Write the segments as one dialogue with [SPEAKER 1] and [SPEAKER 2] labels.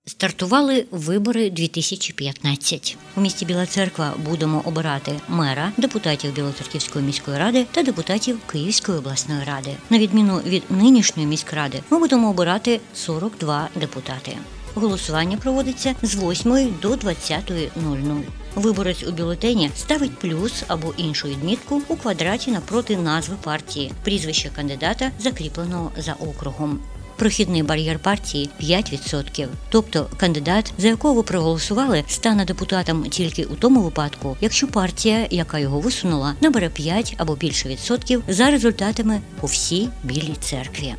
[SPEAKER 1] Стартували вибори 2015. У місті Біла Церква будемо обирати мера, депутатів Білоцерківської міської ради та депутатів Київської обласної ради. На відміну від нинішньої міськради, ми будемо обирати 42 депутати. Голосування проводиться з 8 до 20:00. Виборець у бюлетені ставить плюс або іншу відмітку у квадраті напроти назви партії, прізвище кандидата, закріпленого за округом. Прохідний бар'єр партії – 5%. Тобто кандидат, за якого ви проголосували, стане депутатом тільки у тому випадку, якщо партія, яка його висунула, набере 5 або більше відсотків за результатами по всій Білій Церкві.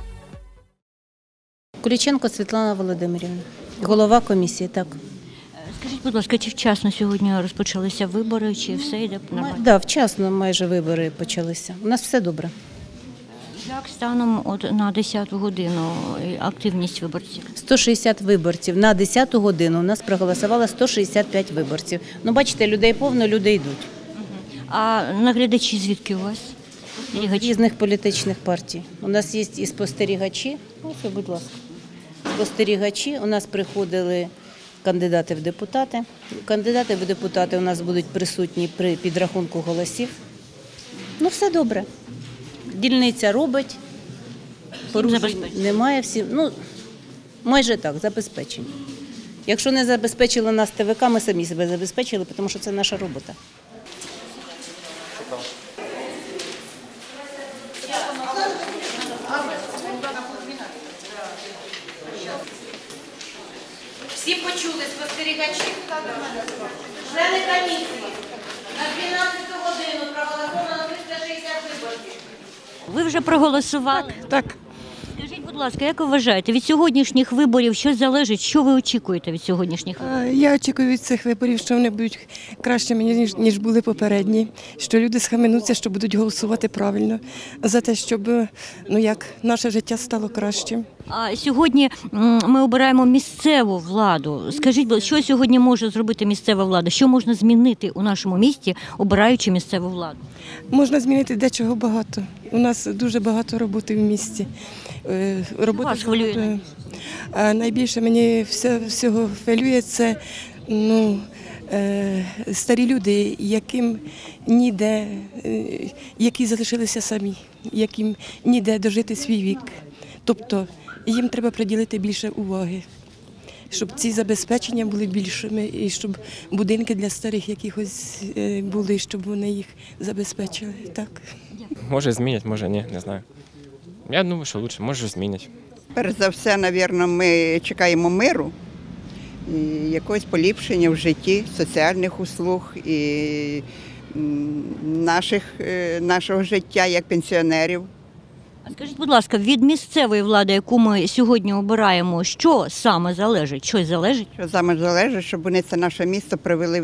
[SPEAKER 2] Куліченко Світлана Володимирівна, голова комісії, так.
[SPEAKER 1] Скажіть, будь ласка, чи вчасно сьогодні розпочалися вибори, чи все йде нормально?
[SPEAKER 2] Так, вчасно майже вибори почалися. У нас все добре.
[SPEAKER 1] Як станом на 10-ту годину активність виборців?
[SPEAKER 2] 160 виборців. На 10-ту годину у нас проголосувало 165 виборців. Ну, бачите, людей повно, люди йдуть.
[SPEAKER 1] А наглядачі звідки у вас?
[SPEAKER 2] З різних політичних партій. У нас є і спостерігачі. Ось, будь ласка. Спостерігачі. У нас приходили кандидати в депутати. Кандидати в депутати у нас будуть присутні при підрахунку голосів. Ну, все добре. Дільниця робить, порушень немає, всі, ну, майже так, забезпечені. Якщо не забезпечили нас ТВК, ми самі себе забезпечили, тому що це наша робота.
[SPEAKER 3] Всі почули спостерігачі. Члени комісії. На 12 годину проголосовано 360 виборців.
[SPEAKER 1] Ви вже проголосували?
[SPEAKER 4] Так.
[SPEAKER 1] Скажіть, будь ласка, як ви вважаєте, від сьогоднішніх виборів щось залежить? Що ви очікуєте від сьогоднішніх виборів?
[SPEAKER 4] Я очікую від цих виборів, що вони будуть кращими, ніж були попередні, що люди схаменуться, що будуть голосувати правильно за те, щоб наше життя стало кращим.
[SPEAKER 1] А сьогодні ми обираємо місцеву владу. Скажіть, що сьогодні може зробити місцева влада? Що можна змінити у нашому місті, обираючи місцеву владу?
[SPEAKER 4] Можна змінити дечого багато. У нас дуже багато роботи в місті.
[SPEAKER 1] Вас хвилює?
[SPEAKER 4] Найбільше мені всього хвилює це старі люди, яким ніде, які залишилися самі, яким ніде дожити свій вік. Тобто їм треба приділити більше уваги, щоб ці забезпечення були більшими і щоб будинки для старих якихось були, щоб вони їх забезпечили. Так.
[SPEAKER 5] Може змінять, може ні, не знаю. Я думаю, що краще, може змінять.
[SPEAKER 6] Перш за все, мабуть, ми чекаємо миру і якогось поліпшення в житті, соціальних услуг і нашого життя як пенсіонерів.
[SPEAKER 1] А скажіть, будь ласка, від місцевої влади, яку ми сьогодні обираємо, що саме залежить? Щось залежить?
[SPEAKER 6] Що саме залежить, щоб вони це наше місто привели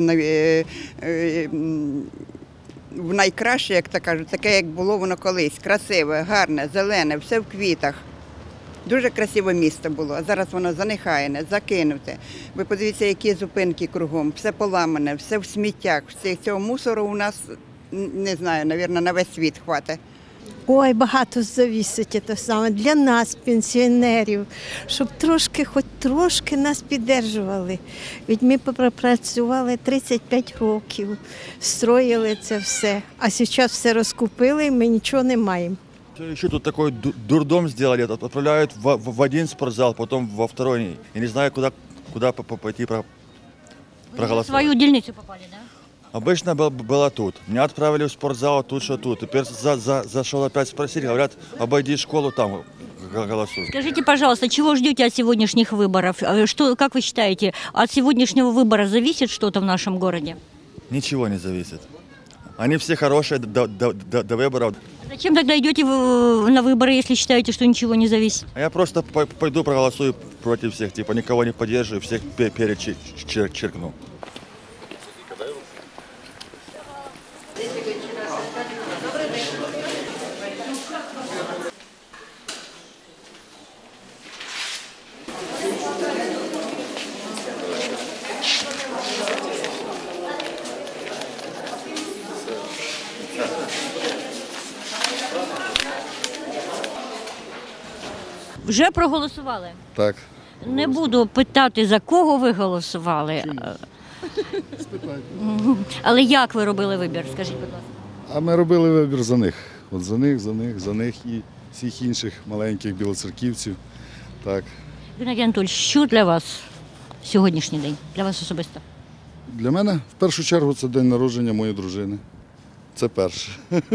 [SPEAKER 6] в найкраще, як то кажуть, таке, як було воно колись. Красиве, гарне, зелене, все в квітах. Дуже красиве місто було, а зараз воно занехаяне, закинуте. Ви подивіться, які зупинки кругом, все поламане, все в сміттях. Цього мусору у нас, не знаю, мабуть, на весь світ хватить.
[SPEAKER 7] Ой, багато завісить те саме для нас, пенсіонерів, щоб хоч трошки нас підтримували. Ведь ми пропрацювали 35 років, строїли це все, а зараз все розкупили і ми нічого не маємо.
[SPEAKER 8] Еще тут такой дурдом сделали, отправляют в один спортзал, потом во второй. Я не знаю, куда пойти проголосовать.
[SPEAKER 1] В свою дільницю попали, да?
[SPEAKER 8] Обычно было тут. Меня отправили в спортзал, тут что тут. Теперь зашел опять спросить, говорят, обойди школу, там голосуй.
[SPEAKER 1] Скажите, пожалуйста, чего ждете от сегодняшних выборов? Как вы считаете, от сегодняшнего выбора зависит что-то в нашем городе?
[SPEAKER 8] Ничего не зависит. Они все хорошие до выборов.
[SPEAKER 1] Зачем тогда идете на выборы, если считаете, что ничего не зависит?
[SPEAKER 8] А я просто пойду проголосую против всех, типа никого не поддерживаю, всех перечеркну.
[SPEAKER 1] Вже проголосували?
[SPEAKER 9] Так.
[SPEAKER 1] Не буду питати, за кого ви голосували. Але як ви робили вибір, скажіть, будь ласка.
[SPEAKER 9] А ми робили вибір за них. От за них і всіх інших маленьких білоцерківців. Так.
[SPEAKER 1] Геннадій Анатольович, що для вас сьогоднішній день? Для вас особисто?
[SPEAKER 9] Для мене в першу чергу це день народження моєї дружини. Це перше.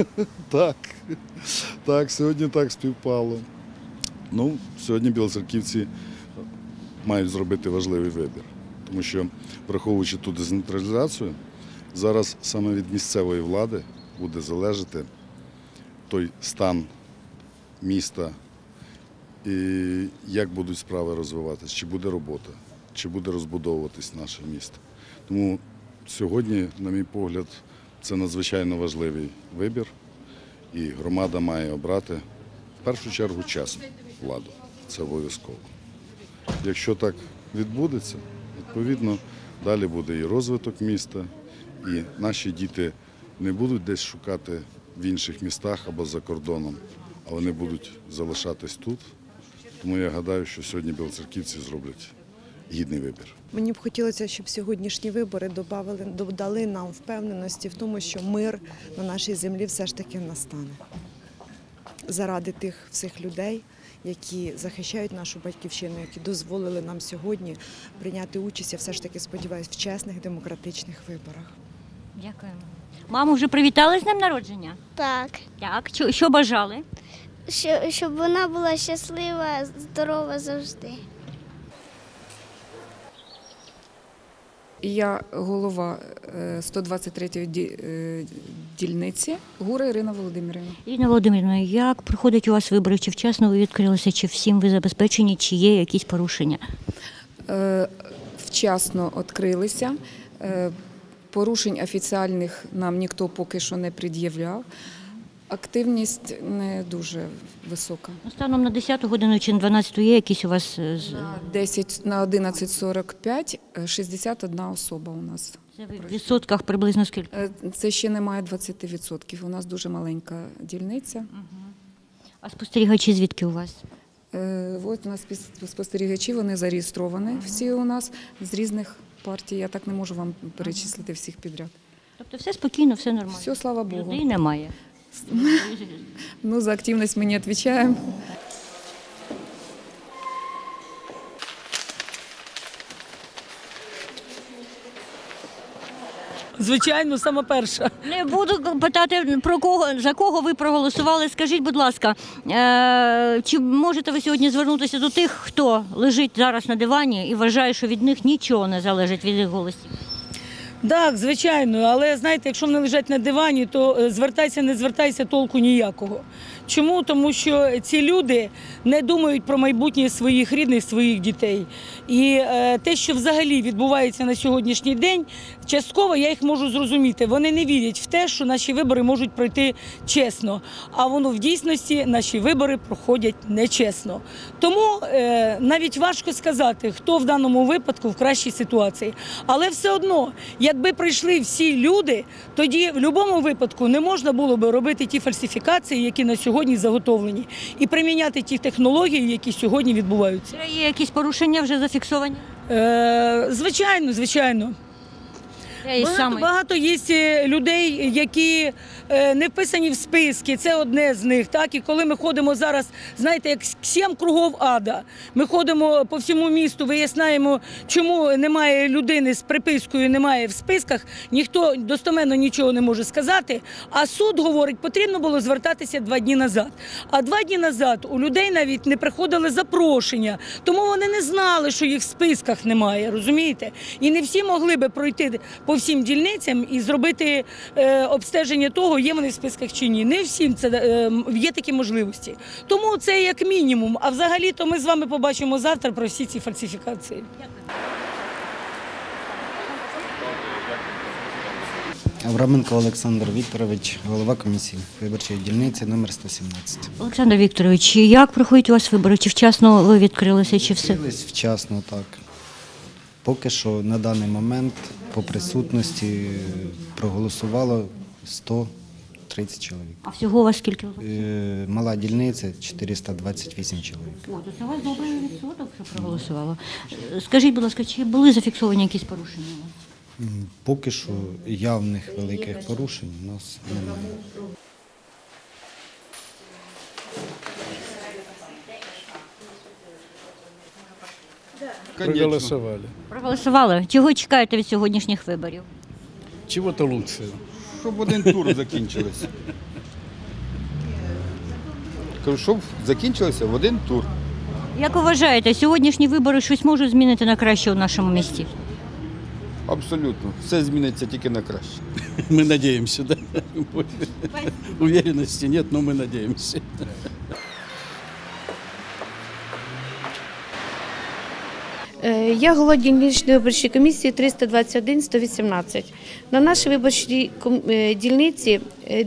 [SPEAKER 9] Так, сьогодні так співпало. Ну, сьогодні білоцерківці мають зробити важливий вибір. Тому що, враховуючи ту децентралізацію, зараз саме від місцевої влади буде залежати той стан міста і як будуть справи розвиватися, чи буде робота, чи буде розбудовуватись наше місто. Тому сьогодні, на мій погляд, це надзвичайно важливий вибір, і громада має обрати в першу чергу чесну владу. Це обов'язково. Якщо так відбудеться, відповідно, далі буде і розвиток міста, і наші діти не будуть десь шукати в інших містах або за кордоном, а вони будуть залишатись тут. Тому я гадаю, що сьогодні білоцерківці зроблять гідний вибір.
[SPEAKER 10] Мені б хотілося, щоб сьогоднішні вибори додали нам впевненості в тому, що мир на нашій землі все ж таки настане. Заради тих всіх людей, які захищають нашу батьківщину, які дозволили нам сьогодні прийняти участь, я все ж таки сподіваюся, в чесних демократичних виборах.
[SPEAKER 1] Дякуємо. Маму вже привітали з днем народження?
[SPEAKER 11] Так.
[SPEAKER 1] Так. Що бажали?
[SPEAKER 11] Щоб вона була щаслива, здорова завжди.
[SPEAKER 12] Я голова 123-ї дільниці Гура Ірина Володимирівна.
[SPEAKER 1] Ірина Володимирівна, як проходять у вас вибори? Чи вчасно ви відкрилися, чи всім ви забезпечені, чи є якісь порушення?
[SPEAKER 12] Вчасно відкрилися. Порушень офіційних нам ніхто поки що не пред'являв. Активність не дуже висока.
[SPEAKER 1] Станом на 10 годину чи на 12 є якісь у вас?
[SPEAKER 12] На 11:45 61 особа у нас.
[SPEAKER 1] Це в відсотках приблизно скільки?
[SPEAKER 12] Це ще немає 20%. У нас дуже маленька дільниця.
[SPEAKER 1] А спостерігачі звідки у вас?
[SPEAKER 12] Ось у нас спостерігачі, вони зареєстровані всі у нас з різних партій. Я так не можу вам перечислити всіх підряд.
[SPEAKER 1] Тобто все спокійно, все нормально?
[SPEAKER 12] Все, слава Богу.
[SPEAKER 1] Людей немає?
[SPEAKER 12] Ну, за активність ми не відповідаємо.
[SPEAKER 13] Звичайно, сама перша.
[SPEAKER 1] Не буду питати, за кого ви проголосували. Скажіть, будь ласка, чи можете ви сьогодні звернутися до тих, хто лежить зараз на дивані і вважає, що від них нічого не залежить від їх голосів?
[SPEAKER 13] Так, звичайно, але знаєте, якщо вони лежать на дивані, то звертайся, не звертайся, толку ніякого. Чому? Тому що ці люди не думають про майбутнє своїх рідних, своїх дітей. І те, що взагалі відбувається на сьогоднішній день, частково я їх можу зрозуміти. Вони не вірять в те, що наші вибори можуть пройти чесно. А воно в дійсності наші вибори проходять нечесно. Тому навіть важко сказати, хто в даному випадку в кращій ситуації. Але все одно, якби прийшли всі люди, тоді в будь-якому випадку не можна було б робити ті фальсифікації, які на сьогодні заготовлені, і приміняти ті технології, які сьогодні відбуваються.
[SPEAKER 1] Є якісь порушення вже зафіксовані?
[SPEAKER 13] Звичайно, звичайно. Багато є людей, які не вписані в списки, це одне з них. Так? І коли ми ходимо зараз, знаєте, як 7 кругов ада, ми ходимо по всьому місту, виясняємо, чому немає людини з припискою, немає в списках, ніхто достеменно нічого не може сказати, а суд говорить, потрібно було звертатися 2 дні назад. А 2 дні назад у людей навіть не приходили запрошення, тому вони не знали, що їх в списках немає, розумієте? І не всі могли би пройти по всім дільницям і зробити обстеження того, є вони в списках чи ні. Не всім є такі можливості. Тому це як мінімум. А взагалі-то ми з вами побачимо завтра про всі ці фальсифікації.
[SPEAKER 14] Авраменко Олександр Вікторович, голова комісії виборчої дільниці номер 117.
[SPEAKER 1] Олександр Вікторович, як проходять у вас вибори? Чи вчасно ви відкрилися, чи все?
[SPEAKER 14] Відкрились вчасно, так. Поки що на даний момент по присутності проголосувало 30 чоловік.
[SPEAKER 1] А всього у вас скільки?
[SPEAKER 14] Мала дільниця 428 чоловік.
[SPEAKER 1] О, то це у вас добрий відсоток, що проголосувало. Скажіть, будь ласка, чи були зафіксовані якісь порушення у вас?
[SPEAKER 14] Поки що явних великих порушень у нас немає.
[SPEAKER 15] Проголосовали.
[SPEAKER 1] Проголосували. Чого чекаєте від сьогоднішніх виборів?
[SPEAKER 15] Чего-то лучшего.
[SPEAKER 16] Щоб один тур закінчилося. Кажу, щоб закінчилося в один тур.
[SPEAKER 1] Як ви вважаєте, сьогоднішні вибори щось можуть змінити на краще у нашому місті?
[SPEAKER 16] Абсолютно. Все зміниться тільки на краще.
[SPEAKER 15] Мы надеемся, да? Уверенности нет, но мы надеемся.
[SPEAKER 17] Я голова дільничної виборчої комісії 321-118. На нашій виборчій дільниці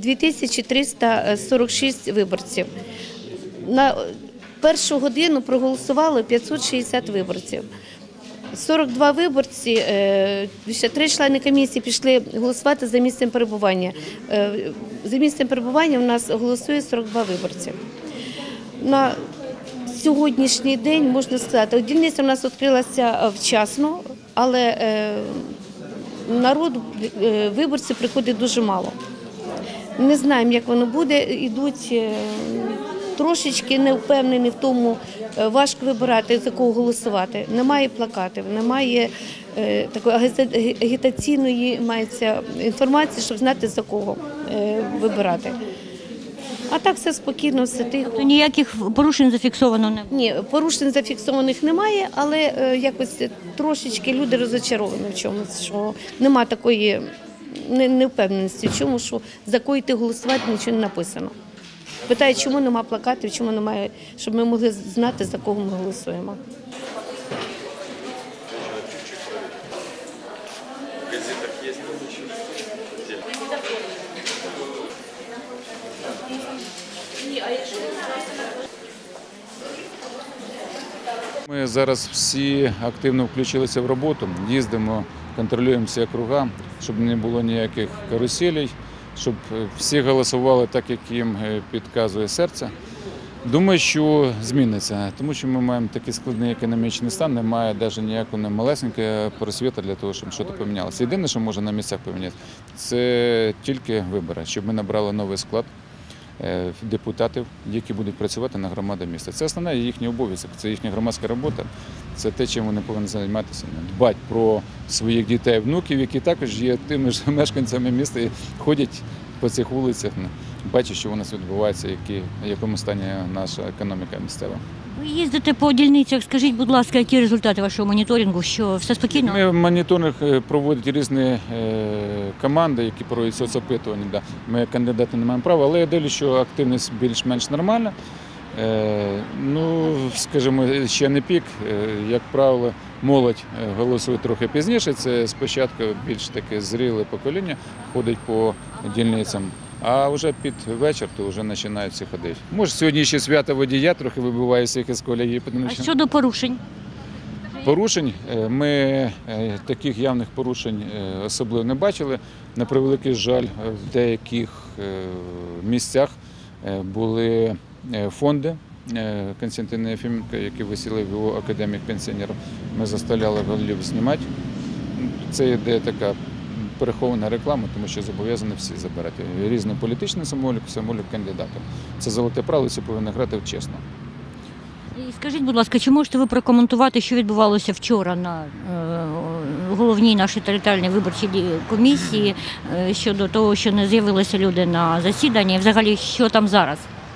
[SPEAKER 17] 2346 виборців. На першу годину проголосувало 560 виборців. 42 виборці, 3 члени комісії пішли голосувати за місцем перебування. За місцем перебування у нас голосує 42 виборці. На сьогоднішній день, можна сказати, дільниця у нас відкрилася вчасно, але народу, виборців приходить дуже мало. Не знаємо, як воно буде, йдуть трошечки не впевнені в тому, важко вибирати, за кого голосувати. Немає плакатів, немає такої агітаційної мається інформації, щоб знати, за кого вибирати. А так все спокійно, все тихо.
[SPEAKER 1] То ніяких порушень зафіксовано не було?
[SPEAKER 17] Ні, порушень зафіксованих немає, але якось трошечки люди розочаровані в чомусь, що немає такої невпевненості в чому, що за кого йти голосувати нічого не написано. Питають, чому немає плакатів, чому немає, щоб ми могли знати, за кого ми голосуємо.
[SPEAKER 18] Ми зараз всі активно включилися в роботу, їздимо, контролюємо всі округа, щоб не було ніяких каруселей, щоб всі голосували так, як їм підказує серце. Думаю, що зміниться, тому що ми маємо такий складний економічний стан, немає навіть ніякого малесенького просвіту для того, щоб щось помінялося. Єдине, що може на місцях помінятися, це тільки вибори, щоб ми набрали новий склад депутатів, які будуть працювати на громаду міста. Це основний їхній обов'язок, це їхня громадська робота, це те, чим вони повинні займатися. Дбати про своїх дітей, внуків, які також є тими ж мешканцями міста і ходять по цих вулицях, бачать, що у нас відбувається, в якому стані наша економіка місцева.
[SPEAKER 1] Ви їздите по дільницях, скажіть, будь ласка, які результати вашого моніторингу, що все спокійно?
[SPEAKER 18] Ми моніторинг проводять різні команди, які проводять соцопитування. Ми кандидати не маємо права, але я дивлюся, що активність більш-менш нормальна. Ну, скажімо, ще не пік. Як правило, молодь голосує трохи пізніше. Це спочатку більш таке зріле покоління ходить по дільницям. А вже під вечір то вже починають всі ходити. Може, сьогодні ще свято водія, трохи вибиває всіх із колії.
[SPEAKER 1] А щодо порушень?
[SPEAKER 18] Порушень? Ми таких явних порушень особливо не бачили. На превеликий жаль, в деяких місцях були фонди Константина Єфименка, які висіли в його академії пенсіонерів. Ми заставляли голів знімати. Це йде така перехована реклама, тому що зобов'язані всі забирати. Різну політичну символіку, символіку кандидатів. Це золоте правило, це повинні грати чесно.
[SPEAKER 1] І скажіть, будь ласка, чи можете ви прокоментувати, що відбувалося вчора на головній нашій територіальній виборчій комісії щодо того, що не з'явилися люди на засіданні, і взагалі, що там зараз?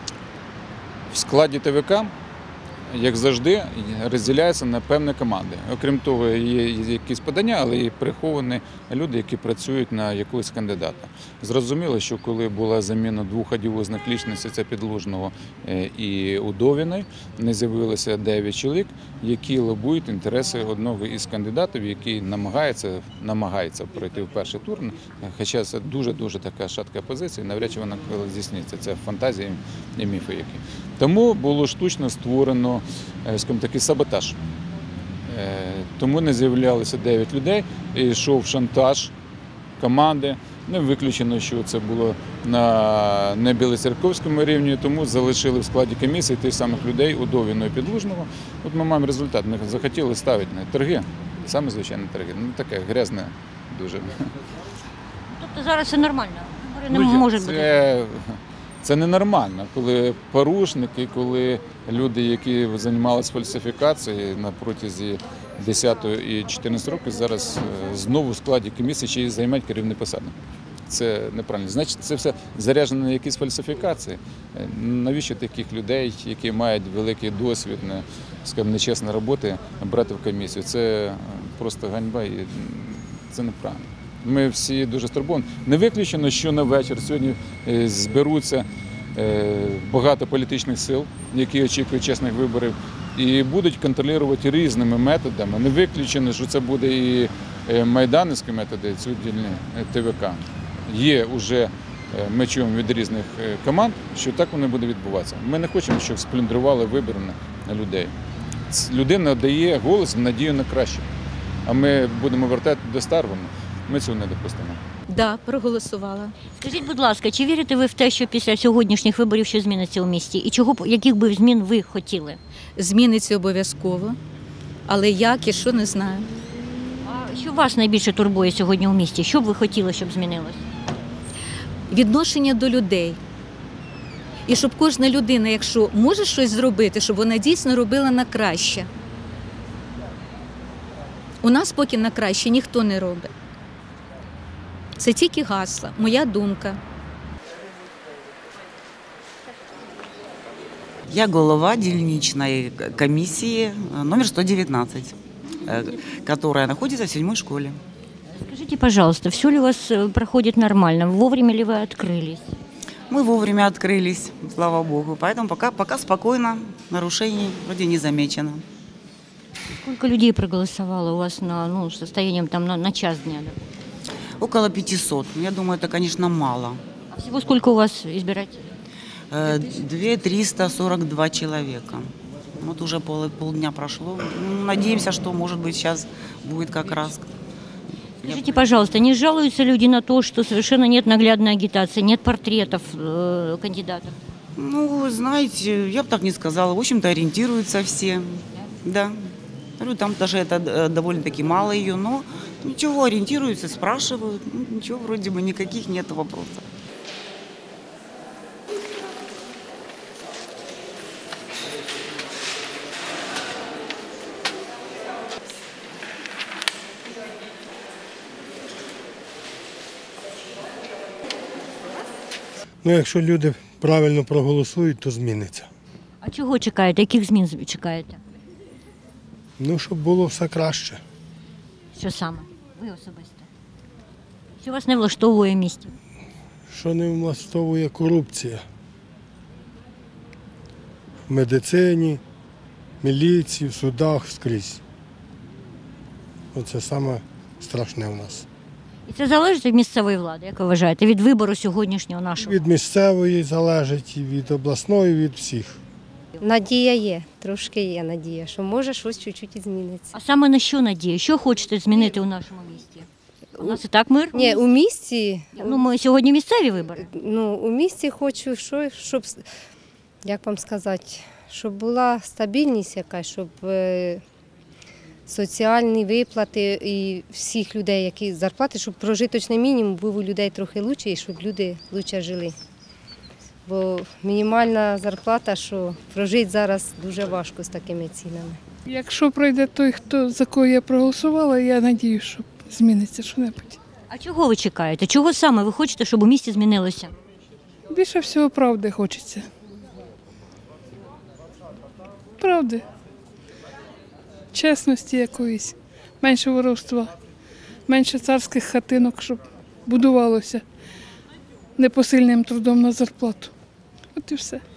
[SPEAKER 18] В складі ТВК, як завжди, розділяються на певні команди. Окрім того, є якісь подання, але і приховані люди, які працюють на якогось кандидата. Зрозуміло, що коли була заміна двох одіозних лічностей, це Підлужного і Удовіної, не з'явилося 9 чоловік, які лобують інтереси одного із кандидатів, який намагається пройти в перший тур, хоча це дуже-дуже така шатка позиція, навряд чи вона здійсниться. Це фантазії і міфи які. Тому було штучно створено, скажімо, такий саботаж. Тому не з'являлися 9 людей, і йшов шантаж команди, Не виключено, що це було на небілоцерковському рівні, тому залишили в складі комісії тих самих людей Удовіного і Підлужного. От ми маємо результат. Ми захотіли ставити на торги, саме звичайні торги. Ну таке грязне дуже.
[SPEAKER 1] Тобто зараз все нормально? Не може бути?
[SPEAKER 18] Це ненормально, коли порушники, коли люди, які займалися фальсифікацією на протязі 10 і 14 років, зараз знову в складі комісії ще й займають керівні посади. Це неправильно. Значить, це все заряджено на якісь фальсифікації. Навіщо таких людей, які мають великий досвід, скажімо, нечесної роботи, брати в комісію? Це просто ганьба і це неправильно. Ми всі дуже стурбовані. Не виключено, що на вечір сьогодні зберуться багато політичних сил, які очікують чесних виборів, і будуть контролювати різними методами. Не виключено, що це буде і майданівські методи, суддільні ТВК. Є вже, ми чуємо від різних команд, що так воно буде відбуватися. Ми не хочемо, щоб сплюндрували вибори на людей. Людина дає голос в надію на краще. А ми будемо вертати до старого. Ми цього не допустимо.
[SPEAKER 19] Так, проголосувала.
[SPEAKER 1] Скажіть, будь ласка, чи вірите ви в те, що після сьогоднішніх виборів щось зміниться у місті? І яких би змін ви хотіли?
[SPEAKER 19] Зміниться обов'язково, але як і що, не знаю.
[SPEAKER 1] А що вас найбільше турбує сьогодні у місті? Що б ви хотіли, щоб змінилось?
[SPEAKER 19] Відношення до людей. І щоб кожна людина, якщо може щось зробити, щоб вона дійсно робила на краще. У нас поки на краще ніхто не робить. Це тільки гасла, моя думка.
[SPEAKER 20] Я голова дільничної комісії номер 119, которая находится в 7-й школе.
[SPEAKER 1] Скажите, пожалуйста, все ли у вас проходит нормально? Вовремя ли вы открылись?
[SPEAKER 20] Мы вовремя открылись, слава богу, поэтому пока спокойно, нарушений вроде не замечено.
[SPEAKER 1] Сколько людей проголосовало у вас состоянием на час дня? Да?
[SPEAKER 20] Около 500. Я думаю, это, конечно, мало.
[SPEAKER 1] А всего сколько у вас избирателей?
[SPEAKER 20] 2342 человека. Вот уже полдня прошло. Надеемся, что, может быть, сейчас будет как раз.
[SPEAKER 1] Скажите, пожалуйста, не жалуются люди на то, что совершенно нет наглядной агитации, нет портретов кандидатов?
[SPEAKER 20] Ну, знаете, я бы так не сказала. В общем-то, ориентируются все. Да. Там даже это довольно-таки мало ее, но ничего, ориентируются, спрашивают. Ничего, вроде бы никаких нет вопросов.
[SPEAKER 21] Ну, якщо люди правильно проголосують, то зміниться.
[SPEAKER 1] А чого чекаєте? Яких змін чекаєте?
[SPEAKER 21] Ну, щоб було все краще.
[SPEAKER 1] Що саме? Ви особисто? Що вас не влаштовує в місті?
[SPEAKER 21] Що не влаштовує корупція. В медицині, міліції, в судах, скрізь. Оце саме страшне у нас.
[SPEAKER 1] І це залежить від місцевої влади, як ви вважаєте, від вибору сьогоднішнього нашого?
[SPEAKER 21] Від місцевої залежить, і від обласної, від всіх.
[SPEAKER 22] Надія є, трошки є надія, що може щось чуть-чуть і зміниться.
[SPEAKER 1] А саме на що надія? Що хочете змінити у нашому місті? У нас і так мир?
[SPEAKER 22] Ні, у місті.
[SPEAKER 1] Ну, ми сьогодні місцеві вибори.
[SPEAKER 22] Ну, у місті хочу, щоб, як вам сказати, щоб була стабільність якась, щоб соціальні виплати і всіх людей, які зарплати, щоб прожиточний мінімум був у людей трохи краще і щоб люди краще жили. Бо мінімальна зарплата, що прожити зараз дуже важко з такими цінами.
[SPEAKER 23] Якщо пройде той, за кого я проголосувала, я сподіваюся, що зміниться щось.
[SPEAKER 1] А чого ви чекаєте? Чого саме ви хочете, щоб у місті змінилося?
[SPEAKER 23] Більше всього правди хочеться. Правди. Чесності якоїсь, менше воровства, менше царських хатинок, щоб будувалося непосильним трудом на зарплату. От і все.